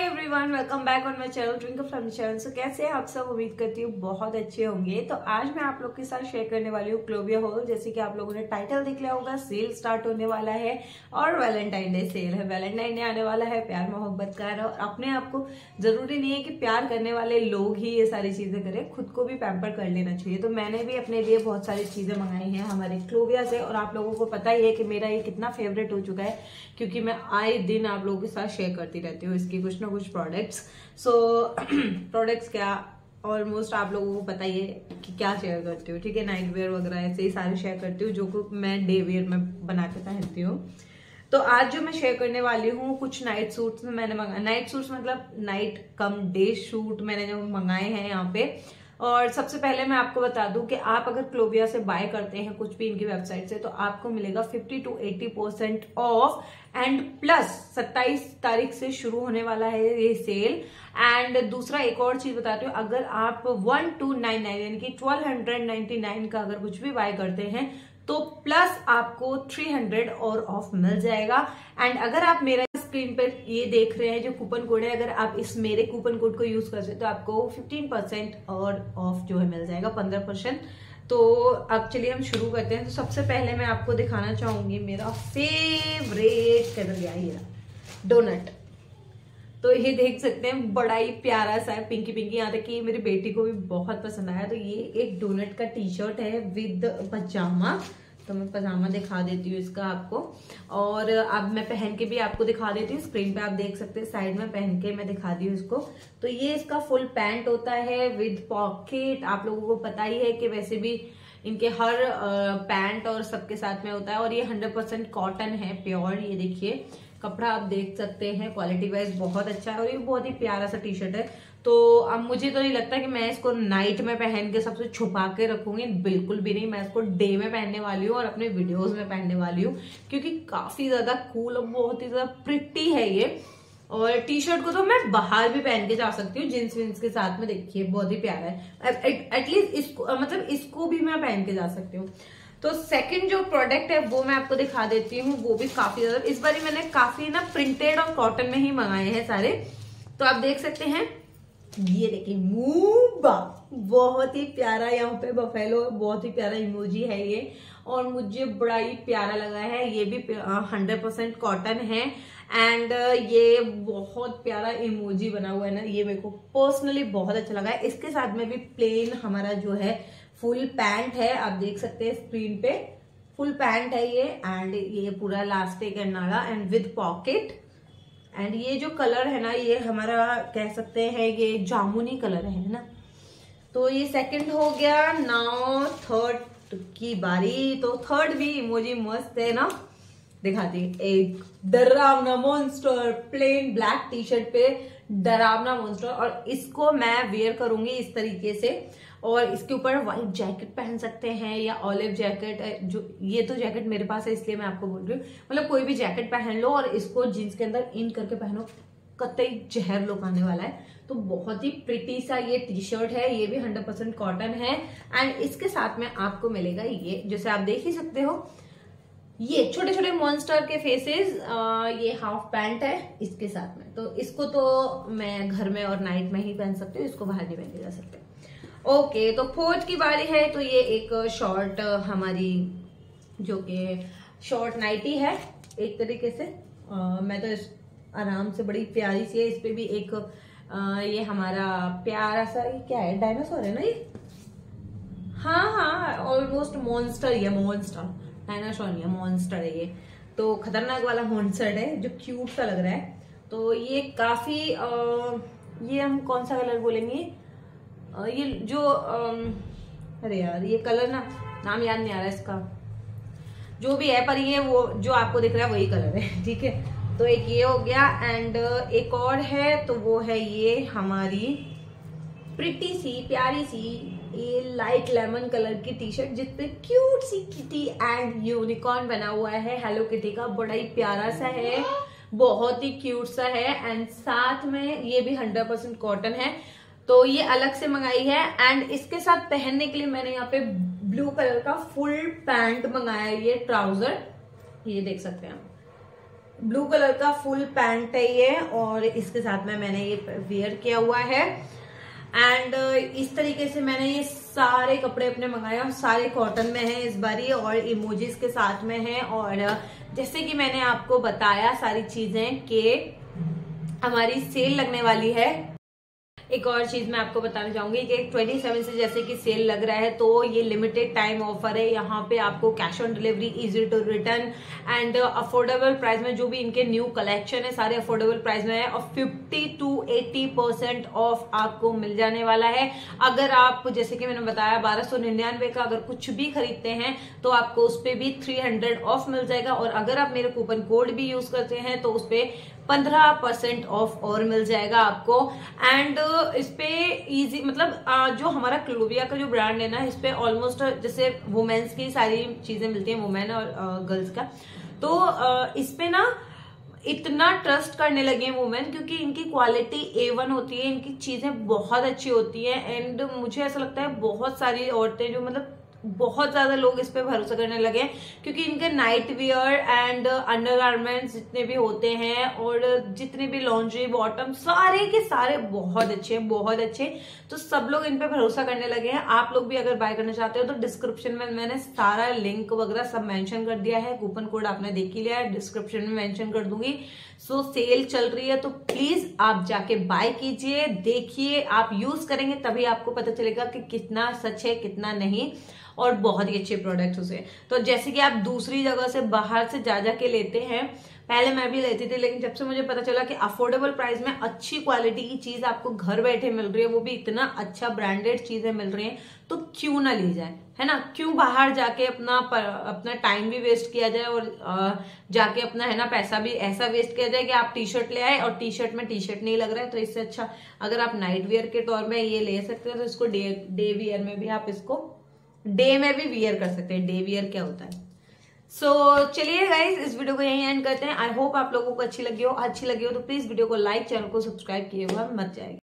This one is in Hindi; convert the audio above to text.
Everyone, welcome back on my channel Twinkle from channel. So कैसे हैं आप सब? उम्मीद करती हूँ बहुत अच्छे होंगे। तो आज मैं आप लोग के साथ शेयर करने वाली हूँ क्लोविया हॉल। जैसे कि आप लोगों ने टाइटल देख लिया होगा, सेल स्टार्ट होने वाला है और वैलेंटाइन डे सेल है। वैलेंटाइन डे आने वाला है, प्यार मोहब्बत का है। और अपने आप को जरूरी नहीं है कि प्यार करने वाले लोग ही ये सारी चीजें करें, खुद को भी पैम्पर कर लेना चाहिए। तो मैंने भी अपने लिए बहुत सारी चीजें मंगाई हैं हमारे क्लोविया से, और आप लोगों को पता ही है कि मेरा ये कितना फेवरेट हो चुका है, क्योंकि मैं आए दिन आप लोगों के साथ शेयर करती रहती हूँ इसकी कुछ ना कुछ प्रोडक्ट्स। सो प्रोडक्ट्स क्या, ऑलमोस्ट आप लोगों को पता ही है कि क्या शेयर करती हूँ, ठीक है। नाइट वेयर वगैरह ऐसे ही सारे शेयर करती हूँ, जो कि मैं डे वेयर में बना के पहनती हूँ। तो आज जो मैं शेयर करने वाली हूँ, कुछ नाइट सूट्स में मैंने मंगाया। नाइट सूट्स मतलब नाइट कम डे शूट मैंने जो मंगाए हैं यहाँ पे। और सबसे पहले मैं आपको बता दूं कि आप अगर क्लोविया से बाय करते हैं कुछ भी इनकी वेबसाइट से, तो आपको मिलेगा 50 to 80% ऑफ। एंड प्लस 27 तारीख से शुरू होने वाला है ये सेल। एंड दूसरा एक और चीज बताती हूँ, अगर आप 1299 यानी कि 1299 का अगर कुछ भी बाय करते हैं तो प्लस आपको 300 और ऑफ मिल जाएगा। एंड अगर आप मेरा स्क्रीन पर ये देख रहे हैं जो कूपन कोड है, अगर आप इस मेरे कूपन कोड को यूज करते हैं तो आपको 15% और ऑफ जो है मिल जाएगा, 15%। तो अब चलिए हम शुरू करते हैं। तो सबसे पहले मैं आपको दिखाना चाहूंगी मेरा फेवरेट कलर, ये डोनट। तो ये देख सकते हैं, बड़ा ही प्यारा सा है, पिंकी पिंकी। यहाँ तक कि मेरी बेटी को भी बहुत पसंद आया। तो ये एक डोनट का टी शर्ट है विद पजामा। तो मैं पजामा दिखा देती हूँ इसका आपको, और अब मैं पहन के भी आपको दिखा देती हूँ। स्क्रीन पे आप देख सकते हैं, साइड में पहन के मैं दिखा दी हूँ इसको। तो ये इसका फुल पैंट होता है विद पॉकेट। आप लोगों को पता ही है कि वैसे भी इनके हर पैंट और सबके साथ में होता है। और ये 100% कॉटन है, प्योर। ये देखिए कपड़ा आप देख सकते हैं, क्वालिटी वाइज बहुत अच्छा है। और ये बहुत ही प्यारा सा टी शर्ट है। तो अब मुझे तो नहीं लगता कि मैं इसको नाइट में पहन के सबसे छुपा के रखूंगी, बिल्कुल भी नहीं। मैं इसको डे में पहनने वाली हूँ और अपने वीडियोस में पहनने वाली हूँ, क्योंकि काफी ज्यादा कूल और बहुत ही ज्यादा प्रिटी है ये। और टी शर्ट को तो मैं बाहर भी पहन के जा सकती हूँ जींस विंस के साथ में। देखिए बहुत ही प्यारा है। एटलीस्ट इसको मतलब इसको भी मैं पहन के जा सकती हूँ। तो सेकंड जो प्रोडक्ट है वो मैं आपको दिखा देती हूँ, वो भी काफी ज्यादा, इस बार मैंने काफी ना प्रिंटेड और कॉटन में ही मंगाए हैं सारे। तो आप देख सकते हैं, ये देखिए मूबा, बहुत ही प्यारा। यहाँ पे बफेलो, बहुत ही प्यारा इमोजी है ये, और मुझे बड़ा ही प्यारा लगा है। ये भी 100% कॉटन है। एंड ये बहुत प्यारा इमोजी बना हुआ है ना, ये मेरे को पर्सनली बहुत अच्छा लगा है। इसके साथ में भी प्लेन हमारा जो है फुल पैंट है, आप देख सकते हैं स्क्रीन पे, फुल पैंट है ये। एंड ये पूरा इलास्टिक एंड नाड़ा एंड विद पॉकेट। एंड ये जो कलर है ना, ये हमारा कह सकते हैं ये जामुनी कलर है ना। तो ये सेकंड हो गया। नाउ थर्ड की बारी। तो थर्ड भी इमोजी मस्त है ना, दिखाती एक डरावना monster, plain black T shirt पे डरावना मॉन्स्टर। और इसको मैं वेयर करूंगी इस तरीके से, और इसके ऊपर व्हाइट जैकेट पहन सकते हैं या ऑलिव जैकेट। जो ये तो जैकेट मेरे पास है इसलिए मैं आपको बोल रही हूँ, मतलब कोई भी जैकेट पहन लो और इसको जींस के अंदर इन करके पहनो, कतई जहर लोग आने वाला है। तो बहुत ही प्रिटी सा ये टी शर्ट है, ये भी 100% कॉटन है। एंड इसके साथ में आपको मिलेगा ये, जैसे आप देख ही सकते हो, ये छोटे छोटे मॉन्स्टर के फेसेस। ये हाफ पैंट है इसके साथ में। तो इसको तो मैं घर में और नाइट में ही पहन सकती हूँ, इसको बाहर नहीं पहन के जा सकते। ओके, तो फोर्थ की बारी है। तो ये एक शॉर्ट हमारी जो कि शॉर्ट नाइटी है एक तरीके से। मैं तो आराम से, बड़ी प्यारी सी है। इस पे भी एक ये हमारा प्यारा सा, ये क्या है, डायनासोर है ना ये। हाँ, ऑलमोस्ट मॉन्स्टर, ये मॉन्स्टर, डायनासोर नहीं है, मॉन्स्टर है ये। तो खतरनाक वाला मॉन्स्टर है जो क्यूट सा लग रहा है। तो ये काफी ये हम कौन सा कलर बोलेंगे, ये जो अरे यार ये कलर ना, नाम याद नहीं आ रहा इसका, जो भी है, पर ये वो जो आपको दिख रहा है वही कलर है, ठीक है। तो एक ये हो गया। एंड एक और है, तो वो है ये हमारी प्रिटी सी प्यारी सी ये लाइट लेमन कलर की टी शर्ट, जिसपे क्यूट सी किटी एंड यूनिकॉर्न बना हुआ है, हेलो किटी का। बड़ा ही प्यारा सा है, बहुत ही क्यूट सा है। एंड साथ में ये भी 100% कॉटन है। तो ये अलग से मंगाई है। एंड इसके साथ पहनने के लिए मैंने यहाँ पे ब्लू कलर का फुल पैंट मंगाया है, ये ट्राउजर, ये देख सकते हैं आप, ब्लू कलर का फुल पैंट है ये, और इसके साथ में मैंने ये वेयर किया हुआ है। एंड इस तरीके से मैंने ये सारे कपड़े अपने मंगाए और सारे कॉटन में है इस बार ये, और इमोजीज के साथ में है। और जैसे कि मैंने आपको बताया सारी चीजें कि हमारी सेल लगने वाली है। एक और चीज मैं आपको बताना चाहूंगी कि 27 से जैसे कि सेल लग रहा है, तो ये लिमिटेड टाइम ऑफर है। यहाँ पे आपको cash on delivery, easy to return and affordable price में जो भी इनके न्यू कलेक्शन है सारे अफोर्डेबल प्राइस में है, और 50 to 80% ऑफ आपको मिल जाने वाला है। अगर आप जैसे कि मैंने बताया 1299 का अगर कुछ भी खरीदते हैं तो आपको उस पर भी 300 ऑफ मिल जाएगा, और अगर आप मेरे कूपन कोड भी यूज करते हैं तो उस पर 15% ऑफ और मिल जाएगा आपको। एंड इस पे इजी मतलब जो हमारा क्लोविया का जो ब्रांड है ना, इस पे ऑलमोस्ट जैसे वुमेन्स की सारी चीजें मिलती हैं, वुमेन और गर्ल्स का, तो इस पे ना इतना ट्रस्ट करने लगे हैं वुमेन, क्योंकि इनकी क्वालिटी A1 होती है, इनकी चीजें बहुत अच्छी होती हैं। एंड मुझे ऐसा लगता है बहुत सारी औरतें जो मतलब बहुत ज्यादा लोग इस पे भरोसा करने लगे हैं, क्योंकि इनके नाइट वियर एंड अंडरगारमेंट्स जितने भी होते हैं और जितने भी लॉन्ड्री बॉटम सारे के सारे बहुत अच्छे हैं, बहुत अच्छे। तो सब लोग इन पे भरोसा करने लगे हैं। आप लोग भी अगर बाय करना चाहते हो तो डिस्क्रिप्शन में मैंने सारा लिंक वगैरह सब मेंशन कर दिया है, कूपन कोड आपने देख ही लिया है, डिस्क्रिप्शन में मेंशन कर दूंगी। सो सेल चल रही है तो प्लीज आप जाके बाय कीजिए, देखिए, आप यूज करेंगे तभी आपको पता चलेगा कि कितना सच है कितना नहीं, और बहुत ही अच्छे प्रोडक्ट्स उसे। तो जैसे कि आप दूसरी जगह से बाहर से जा के लेते हैं, पहले मैं भी लेती थी, लेकिन जब से मुझे पता चला कि अफोर्डेबल प्राइस में अच्छी क्वालिटी की चीज आपको घर बैठे मिल रही है, वो भी इतना अच्छा ब्रांडेड चीजें मिल रही हैं, तो क्यों ना ली जाए, है ना। क्यों बाहर जाके अपना टाइम भी वेस्ट किया जाए और जाके अपना है ना पैसा भी ऐसा वेस्ट किया जाए कि आप टी शर्ट ले आए और टी शर्ट में टी शर्ट नहीं लग रहा है। तो इससे अच्छा अगर आप नाइट वेयर के तौर में ये ले सकते हो तो इसको डे वियर में भी आप इसको डे में भी वियर कर सकते हैं। डे वियर क्या होता है। सो चलिए गाइस, इस वीडियो को यहीं एंड करते हैं। आई होप आप लोगों को अच्छी लगी हो तो प्लीज वीडियो को लाइक, चैनल को सब्सक्राइब किए हुआ मत जाएगा।